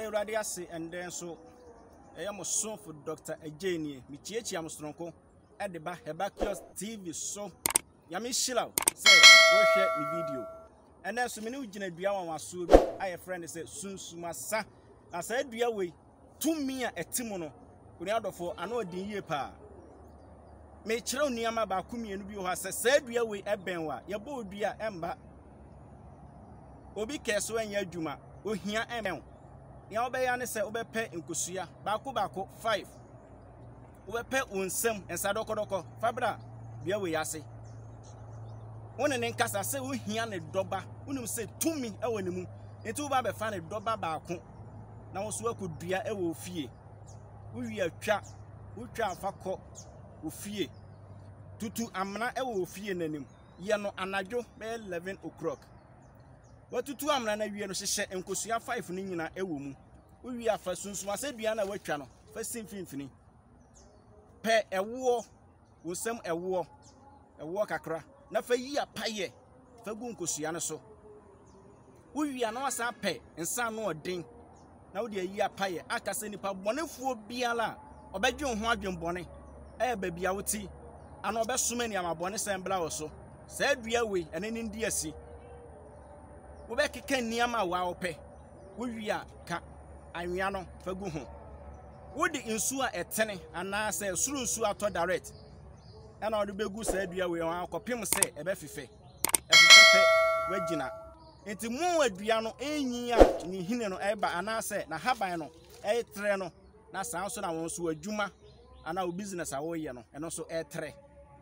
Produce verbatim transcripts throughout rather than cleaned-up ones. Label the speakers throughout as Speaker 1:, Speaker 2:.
Speaker 1: Yade Uradi ase and then so I am so for Doctor Ejeni, Michichi Amstronko, at the back Hebakios T V so Yami Shilao say we share the video. And then so many Jina Diawa was I a friend said Susumasa. I said we away two me a timono. We out for I know the year pa. Me chiro niama ba kumi enu bi o ha said we away ebenwa ye bo dua emba obi keso anya adwuma ohia emen ya obeya ne se obepe nkosua baako baako five obepe onsem ensadokodoko fabra bia we yase wona ne nkasa se ohia ne doba unum se tumi ewo ne mu enti wo ba be fa ne doba baako na wo so akodua ewo ofie uwi atwa utwa afakọ ofie tutu amna ewo ofie nanim ye no anadwo be eleven o'clock watutu amna na wie no hyehyɛ nkosua five ni nyina ewo mu uwi afa Susumasa dua na watwa no fa simfimfini pe ewo wonsam ewo ewo kakra na fa yi apaye fa gu nkosua no so uwi ana wasa pe nsa no odin na wo de yi apaye akase nipa bonefuo biala obedwe ho adwenbone e ba bia woti ana obesoma ni amabone sembla wo so sa dua we ene ni ndi asi wo be keka niama wa ope wo wia ka anwea no fagu ho wo de nsu a etene ana se suru nsu ato direct ana wo de begu sa dua we wan akopim se ebe fefe efefe wagina enti mu adua no enyi a ni hine no eba ana se na haban no e tre no na san so na won so adwuma ana wo business a wo ye no eno so e tre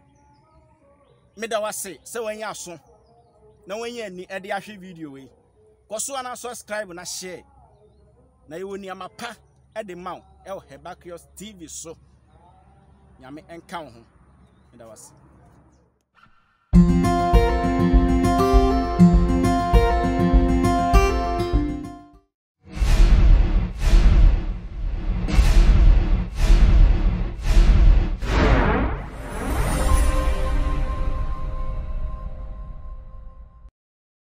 Speaker 1: meda wase se wanya aso na wanya ni e de ahwe video we koso ana subscribe na share na yewo ni amapa e de maw e Hebakios T V so nyame enka wo ho meda wase.